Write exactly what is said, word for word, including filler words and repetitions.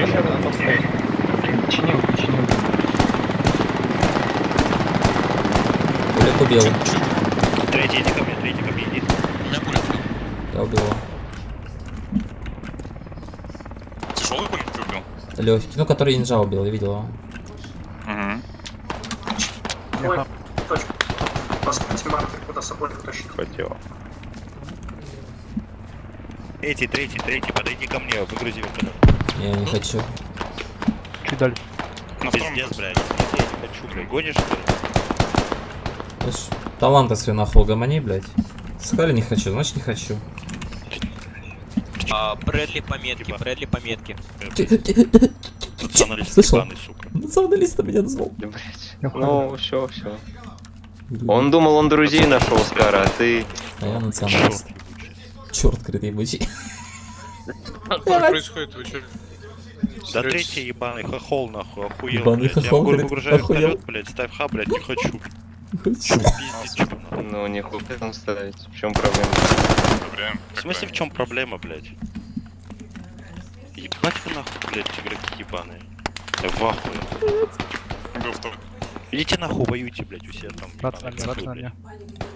Чинил, чинил. Пулик убил. Третий, иди ко мне, третий ко мне, иди. У меня пулик. Я убил его. Тяжелый пулик ты убил? Легкий, ну который инжа убил, я видел его. Угу. Ой, точка. Поставьте маркер, куда с собой потащить. Хотел. Третий, третий, третий, подойди ко мне, выгрузи вертолет. Я не хочу. Чуть дальше. На втором Пиздец, этаже. блядь, я не хочу, блядь. Гонишь, что ли? Слышь, таланты свои нахуй гомони, блядь. Сказали не хочу, значит не хочу. А, Брэдли пометки, Брэдли пометки. Националист Слышал? ебаный, сука. Националиста меня назвал. Да, блядь. Ну, все, все. Он думал, он друзей нашел, Скара, а ты... А я националист. Черт, крыт ебучий. Что происходит? Вы чё? Да третий ебаный хохол, нахуй, охуел, Ебаный блядь. Я хохол, говорю, говорит, выгружаю охуел. вертолет, блядь, ставь ха, блядь, не хочу. Хочу. Пиздец, чё, нахуй. Ну, не хуй там ставить. В чем проблема? Одобряем. В смысле, в чем проблема, блядь? Ебать вы нахуй, блядь, игроки ебаные. Я в ахуе. Был в том. Идите нахуй, воюйте, блядь, у себя там. Брат на ебаные мне, брат козлы, на блядь. мне.